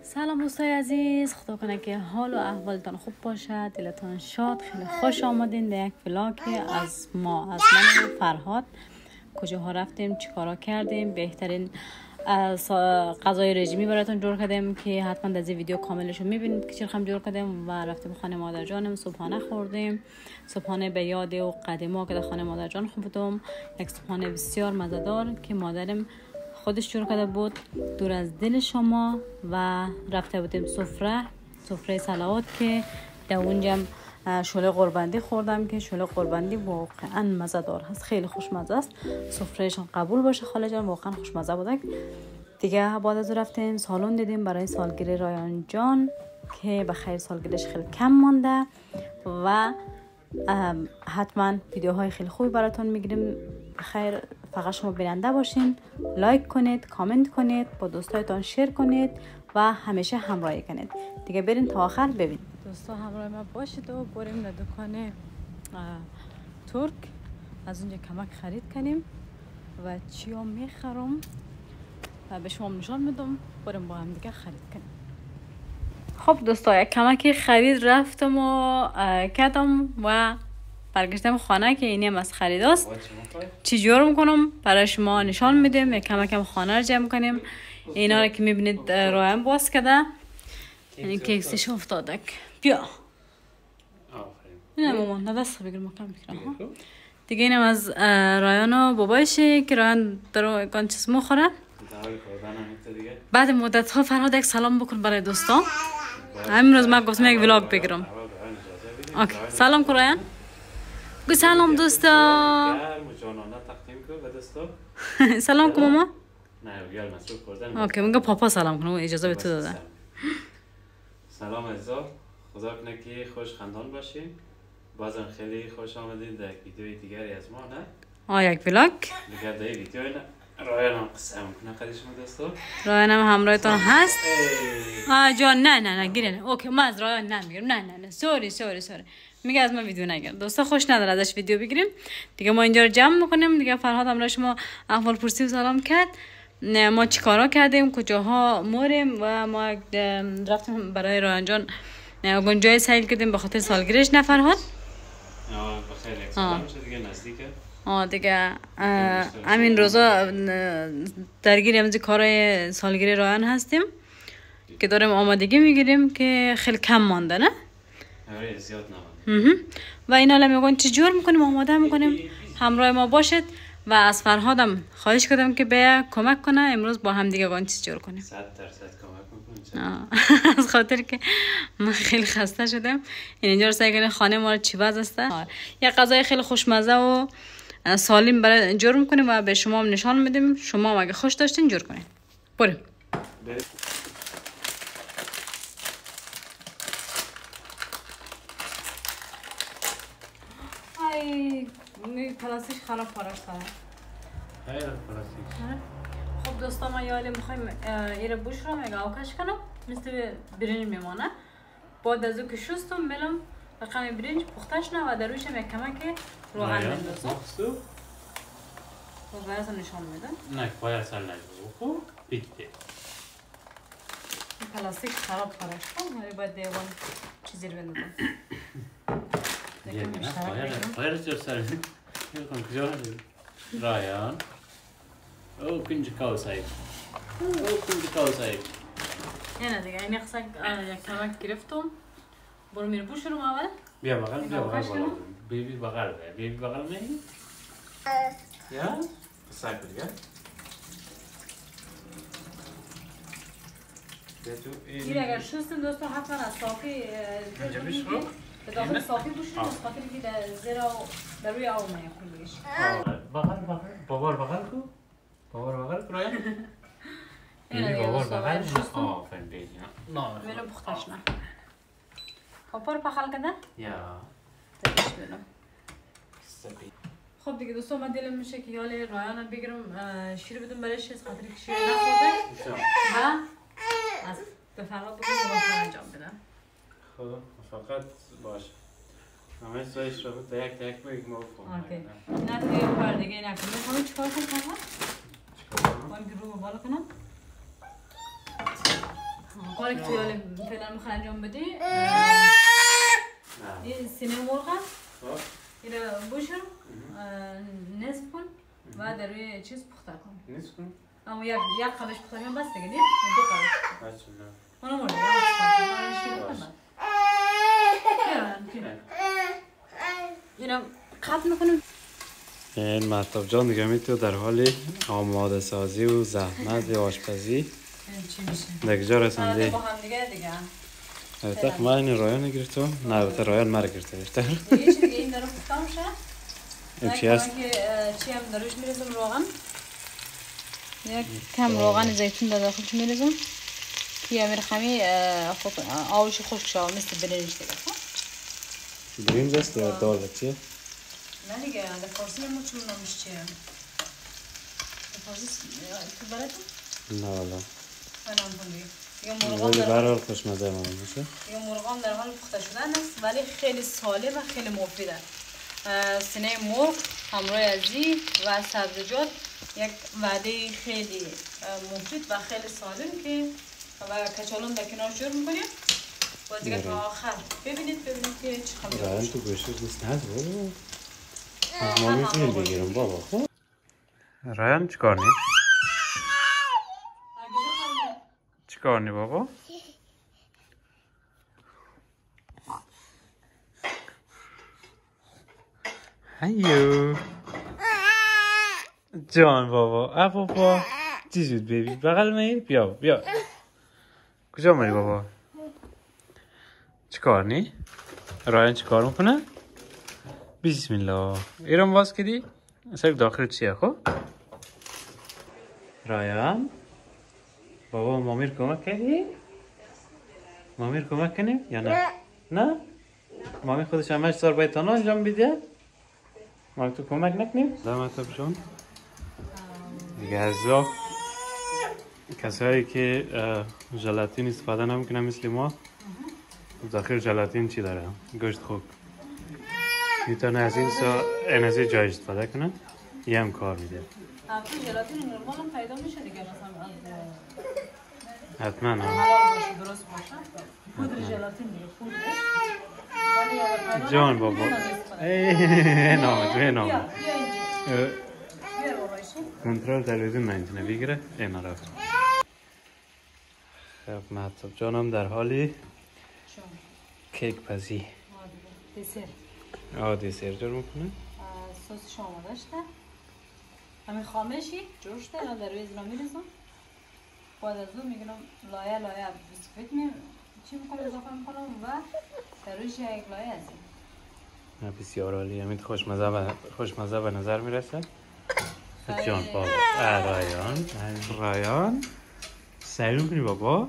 سلام دوستای عزیز، خدا کنه که حال و احوالتان خوب باشد، دلتان شاد. خیلی خوش آمدین به یک ولاگ از من فرهاد. کجاها رفتیم، چیکارا کردیم، بهترین غذای رژیمی براتون جور کردیم که حتما در این ویدیو کاملش رو میبینید که چرخم جور کردیم. و رفتیم خانه مادر جانم، صبحانه خوردیم. صبحانه به یاد و قدیما که در خانه مادر جان خوردم، یک صبحانه بسیار مزه‌دار که مادرم خودش جور کرده بود دور از دل شما. و رفته بودیم سفره صلوات که در اونجا شوله قربندی خوردم که شوله قربندی واقعا مزه‌دار هست، خیلی خوشمزه است. سفرهشون قبول باشه خاله جان، واقعا خوشمزه بوده. دیگه بعد از رفتیم سالن دیدیم برای سالگیری رایان جان که به خیر سالگیریش خیلی کم مانده و حتما ویدیوهای خیلی خوبی براتون میگیریم. بخیر فقط شما بیننده باشین، لایک کنید، کامنت کنید، با دوستایتان شیر کنید و همیشه همراهی کنید. دیگه برین تا آخر ببین. دوستا همراه ما باشید و بریم در دکان ترک، از اونجا کمک خرید کنیم و چیا میخرم و به شما نشان میدم. بریم با هم دیگه خرید کنیم. خب دوستا یک کمک خرید رفتم و کردم و برگشتم خانه که اینی هم از خرید است. چی جور میکنم برای شما نشان میدم. یک کمکم خانه رو جمع میکنیم. اینا رو که میبینید رایم باز کرده، این کیکسش افتاده. بیا نه مامان، نه دست بگیر مکم بگیرم. دیگه اینم از رایان و بابایشه که رایان درو کان چیز میخوره. بعد مدت ها فرهاد یک سلام بکن برای دوستان. همین روز من گفتم یک ولاگ بگیرم. اوکی سلام کن رایان. گو سلام دوستا. سلام کن ماما. اوکی میگه پاپا سلام کنه، اجازه به تو داده. سلام عزیزا، خدا کنه که خوش خندان باشین. بازم خیلی خوش آمدید در یک ویدیوی دیگری از ما. نه یک ولاگ دیگر در این ویدیو رایان هم قصه میکنه قدیشم دوستو. رایان هم همراهتان هست. جان نه گیره نه. اوکی ما از رایان نمیگیرم. نه سوری میگه از ما ویدیو نگیر. دوستا خوش نداره ازش ویدیو بگیریم. دیگه ما اینجا رو جمع میکنیم. دیگه فرهاد همراه شما احوال پرسی و سلام کرد. ما چیکارا کردیم، کجاها موریم و ما رفتیم برای رایان جان گنجای سیل کردیم به خاطر سالگیریش. نه فرهاد؟ بخیر یک سلام میشه دیگه نزدیکه. دیگه همین روزا درگیر همزی کارهای سالگیری رایان هستیم که داریم آمادگی میگیریم که خیلی کم مانده. نه؟ آره زیاد نمانده. و اینا الان میگن چجور میکنیم، آماده میکنیم، همراه ما باشید. و از فرهادم خواهش کردم که بیا کمک کنه امروز با هم دیگه گان چیز جور کنیم. 100% کمک میکنیم. از خاطر که من خیلی خسته شدم. اینجا رو سعی کنیم خانه ما رو چی باز است. یه غذای خیلی خوشمزه و سالم برای جور میکنیم و به شما هم نشان میدیم. شما هم اگه خوش داشتین جور کنین. بریم. پلاستیک خراب پارش داره. خیلی پلاستیک. خب دوستا ما یالی میخوایم ایره بوش رو مگه آوکش کنم مثل برنج میمانه. بعد از او که شستم ملم رقم برنج پختش نه و در رویش هم یک کمک روغن بندازم. خب براتون نشان میدم. نه پای اصل نجبو خوب بیده. پلاستیک خراب پارش کنم ولی باید دیوان چیزی رو بندازم. پای رو چور سر کن کجا رایان او کنج کاوسایی نه دیگه این اقصا یک کمک گرفتم. برو میره بوش رو اول. بیا بغل بیبی بغل میگی یا سعی کنی این اگر شستم دوستا حتما از صافی به داخل صافی بوشیم از خاطر که در زیر در روی آب میکنیم بگیش. بابار بغل کو رایان. بیبی بابار بغل فن بیدی نه میرم پختش نه. خب رو پخال کنه؟ یا تکش بدم. خب دیگه دوستان من دلم میشه که یالی رایان بگیرم شیر بدم برایش از خاطر که شیر نخورده و از به فرهاد بگم و انجام بدم. خب فقط باش همه سایش رو تک بگیم ما اوکی نه دیگه کار دیگه نکنم. میخوام چیکار کنم فرهاد؟ من گروه بالا کنم. کاری که توی حال فعلا میخوای انجام بدی این سینه مرغ این رو بشور نصف کن و در روی چیز پخته کن نصف کن؟ اما یک قلش پخته کن بس دیگه دو قلش بچه نه اونو مرده اینو قطع میکنم. این مهتاب جان دیگه میتو در حال آماده سازی و زحمت آشپزی چی میشه؟ دیگه جا رسنده با هم دیگه البته من این رایان گرفتم نه البته رایان مرا گرفته بیشتر دیگه چی دیگه این داره پخته میشه این چی هست؟ چی هم داروش میریزم روغن یک کم روغن زیتون در داخلش میریزم که امیر خمی آوش خشک شد مثل برنج دیگه برنج است یا دال چیه؟ نه دیگه در فارسی نمو چون نمیش چیه در فارسی تو بلدم؟ نه والا من نمیدونم دیگه ولی برحال خوشمزه ما میشه دیگه مرغان در حال پخته شدن است ولی خیلی سالم و خیلی مفید است. سینه مرغ همراه ازی و سبزیجات یک وعده خیلی مفید و خیلی سالم که و کچالون در کنار جور میکنیم و دیگه تا آخر ببینید که چی خواهد رایان تو گوشه دوست هست بابا از ما میتونیم بگیرم بابا خب رایان چی کار نی؟ چی کار نی بابا؟ هیو جان بابا بابا چی شد بیبی بغل می بیا کجا مری بابا چی کار نی؟ رایان چی کار میکنه؟ بسم الله ایران باز کردی؟ اصلا داخل چیه خب؟ رایان بابا مامیر کمک کردی؟ مامیر کمک کنیم یا نه؟ نه؟ مامی خودش همش سار باید تانا انجام بیده؟ ما تو کمک نکنیم؟ دمت جان دیگه ازا کسایی که ژلاتین استفاده نمیکنن مثل ما داخل ژلاتین چی داره؟ گوشت خوک میتونه از این از این جای استفاده کنن یه هم کار میده ژلاتین نرمال هم پیدا میشه دیگه مثلا حتما درست باشه پودر ژلاتین دیگه پودرش جان بابا نامد کنترل تلویزیون نمیتونه بگیره اینا رفت خب مهتاب جانم در حالی کیک پزی دسر دسر جور میکنه سسش آماده شده همین خامشی جور شده الان در روی ازنا میریزم بعد از اون میگنم لایه بیسکویت چی میکنم اضافه میکنم و در رویش یک لایه از این بسیار عالی همین خوشمزه به نظر میرسه جان بابا رایان سعی میکنی بابا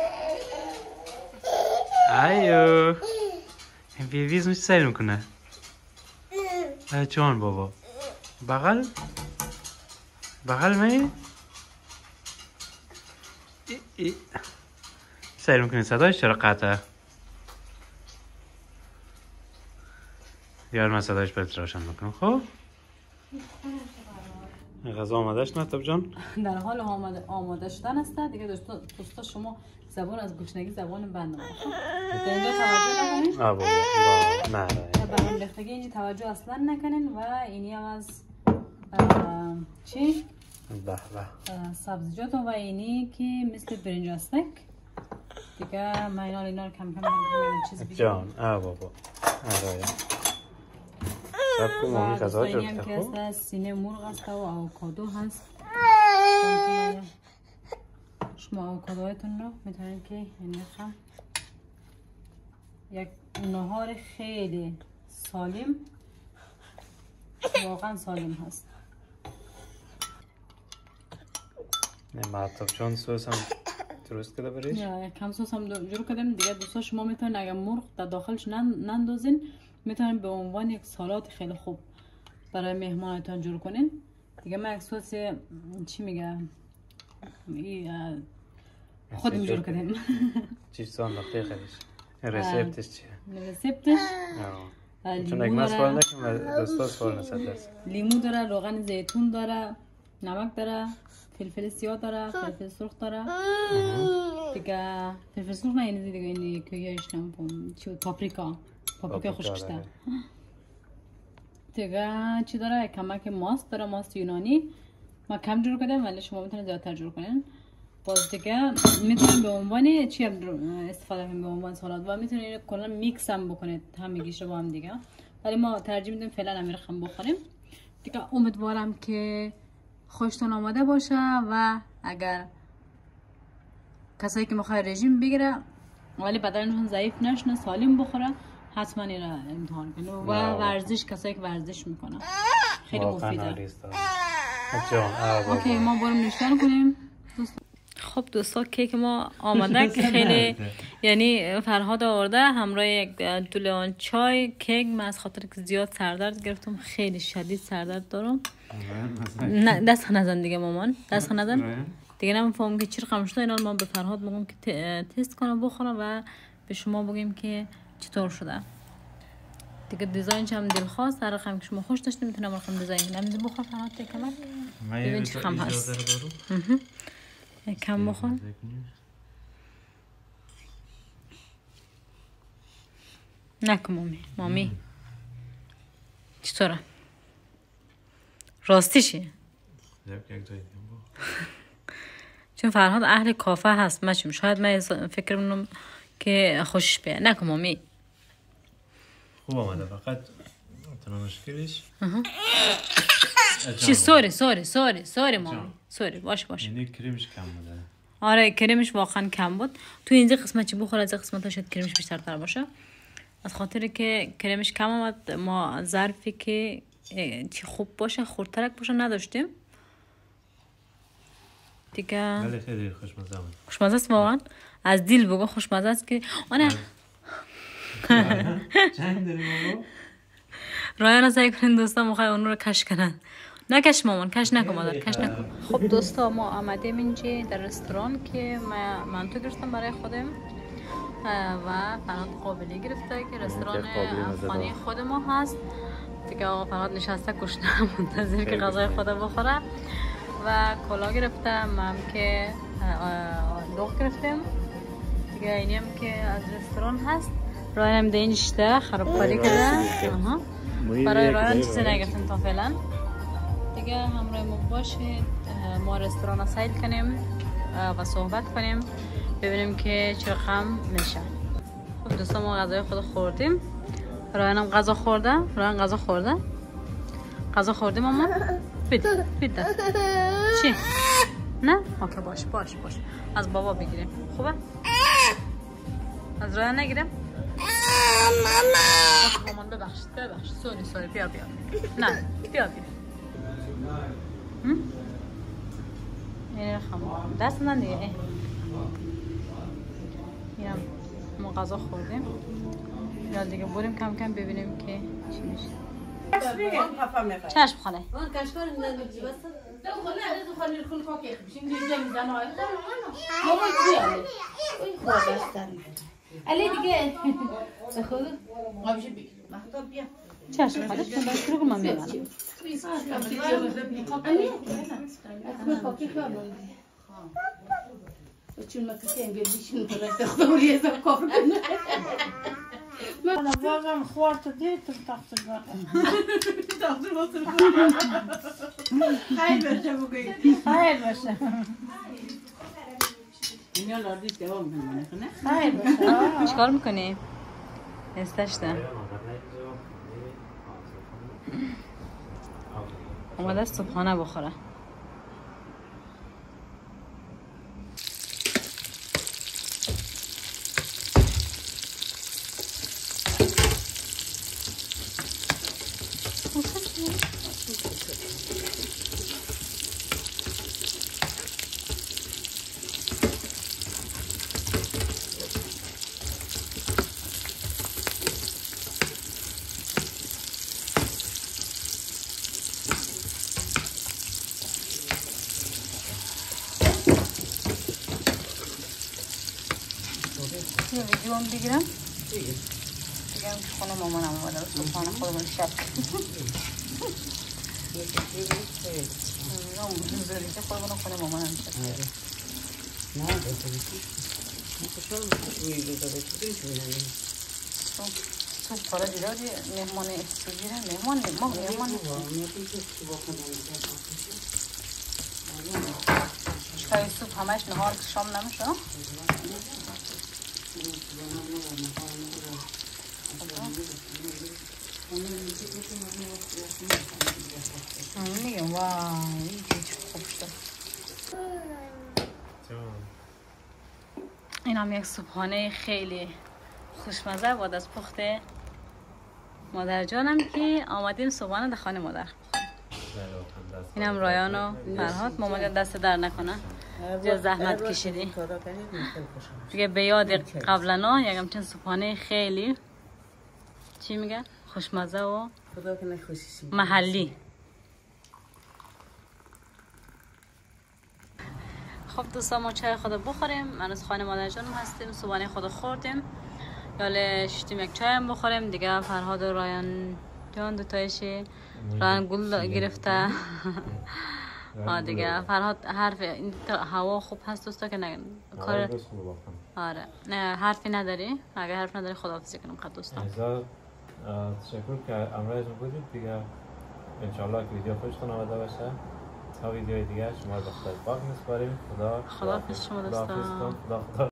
ایو این بیویز میشه سعی میکنه جان بابا بغل می سعی میکنی صدایش چرا قطعه یار من صدایش باید روشن بکنم خب غذا آماده شد مهتاب جان در حال آماده شدن است دیگه دوستا شما زبان از گوشنگی زبان بند ما در اینجا توجه نکنین بابا نه به هم ریختگی اینجا توجه اصلا نکنین و اینی هم از چی؟ سبزیجات و اینی که مثل برنج هستک دیگه من اینا رو کم چیز بگیرم جان بابا سب کن مامی غذا جفته اینی هم که هست سینه مرغ هست و آووکادو هست شما آووکادوهایتون رو میتونید که این یک نهار خیلی سالم واقعا سالم هست مهتاب جان سوس هم درست کده بریش؟ کم سوس هم جور کردیم دیگه دوستا شما میتونید اگر مرغ در داخلش نندازین میتونین به عنوان یک سالات خیلی خوب برای مهمانتان جور کنین دیگه من یک سوس چی میگه خودم جور کردیم چی سانداخته خیلیش رسپتش چیه؟ رسپتش چون اگه من سوال نکنم دوستا سوال نسد است لیمو داره روغن زیتون داره نمک داره فلفل سیاه داره، فلفل سرخ داره دیگه. فلفل سرخ نه اینی دیگه، اینی که یهش نمی‌فهم چی، پاپریکا خشکشته دیگه. چی داره؟ کمک ماست داره، ماست یونانی. ما کم جور کردم ولی شما میتونید زیادتر جور کنین. باز دیگه میتونید به عنوان چی استفاده کنید، به عنوان سالاد، و میتونید کلا میکس هم بکنید همگیش رو با هم دیگه. ولی ما ترجیح میدیم فعلا همین رقم بخوریم دیگه. امیدوارم که خوشتون آماده باشه و اگر کسایی که میخواد رژیم بگیره ولی بدنشون ضعیف نشنه، سالم بخوره، حتما این را امتحان کنید. و ورزش، کسایی که ورزش میکنه خیلی مفیده. اوکی ما بریم نوشتن کنیم. خب دوستا کیک ما آماده که خیلی یعنی فرهاد آورده همراه یک لیوان چای. کیک من از خاطر که زیاد سردرد گرفتم، خیلی شدید سردرد دارم. نه دست نزن دیگه مامان، دست نزن دیگه. نمیفهمم که چی رقم شده. اینا ما به فرهاد بگم که تست کنه بخوره و به شما بگیم که چطور شده دیگه. دیزاینش هم دلخواست، هر رقم که شما خوش داشتید میتونم رقم دیزاین نمیدونم. بخور فرهاد کمر ببین چه خم هست. کم بخور. نکن مامی چطوره؟ راستیشه؟ چون فرهاد اهل کافه هست مچم، شاید من فکر منم که خوشش بیاد. نکن مامی. خوب آمده، فقط تنها مشکلش چی؟ سوری مامی، سوری باش. یعنی کریمش کم بوده. آره کریمش واقعا کم بود. تو اینجا قسمت چی بخوره، از قسمت شاید کریمش بیشتر باشه. از خاطر که کریمش کم آمد ما ظرفی که چی خوب باشه، خردترک باشه نداشتیم دیگه. ولی خیلی خوشمزه بود. خوشمزه است واقعا. از دل بگو خوشمزه است که آنه. چند داری بابا؟ رایان سعی کنین دوستا میخوای اون رو کش کنن. نکش مامان، کش نکن مادر، کش نکن. خب دوستا ما آمدیم اینجا در رستوران که من تو گرفتم برای خودم و فرهاد قابلی گرفته که رستوران افغانی خود ما هست دیگه. آقا فرهاد نشسته گشنه منتظر که غذای خود بخوره و کلا گرفته. من که دوغ گرفتم دیگه. اینی هم که از رستوران هست. رایان هم دینشته خرابکاری کرده. برای رایان چیزی نگرفتم تا فعلا دیگه. همراه ما باشید، ما رستوران رو سیل کنیم و صحبت کنیم ببینیم که چه رقم میشه. خب دوستا ما غذای خود خوردیم. رایان هم غذا خورده. رایان غذا خوردیم ماما. بید دست چی؟ نه؟ اوکی باش از بابا بگیریم. خوبه؟ از رایان نگیریم؟ مامان ببخشید سوری بیا نه بیا این رقم دست نزن دیگه. اینم ما غذا خوردیم یا دیگه بریم کم کم ببینیم که چی میشه. چشم خاله علی دیگه چشم خاله شروع کنم میبرم. چون ما کسیم بیشتر کنه خودمون یه زب کافر کنه. من واقعا خوارت دیت تخت خیر باشه بگویی. خیر باشه. اینا لادی جواب میکنه. خیر باشه. چیکار میکنی؟ استشته. اومده صبحانه بخوره. یه ویدیو هم بگیرم دیگه هم که خونه مامانم اومده صبحانه خودمون شب زوری که خود بنا خونه مامانم کرد. نه بذاری مخشم روی بذاری بینیم تو پارا دیدی مهمان افتادیره مهمان چای صبح همش نهار شام نمیشه میگم واو این چه خوب شد. این هم یک صبحانه خیلی خوشمزه بود از پخت مادر جانم که آمدیم صبحانه در خانه مادر. این هم رایان و فرهاد. مامان دست در نکنه جا زحمت کشیدی دیگه. به یاد قبلا یک همچین صبحانه خیلی چی میگه خوشمزه و محلی. خب دوستان ما چای خود بخوریم. من از خانه مادر جانم هستیم. صبحانه خود خوردیم. یاله شدیم یک چای هم بخوریم دیگه. فرهاد و رایان جان دوتایشی رایان گل گرفته. دیگه فرهاد حرف این هوا خوب هست دوستا که نه کار آره نه حرفی نداری. اگه حرف نداری خداحافظی کنم خد دوستان. تشکر که امروز بودید دیگه. انشالله که ویدیو خوشتون آمده باشه. تا ویدیوی دیگه شما رو به خدای پاک میسپاریم. خدا حافظ شما دوستان.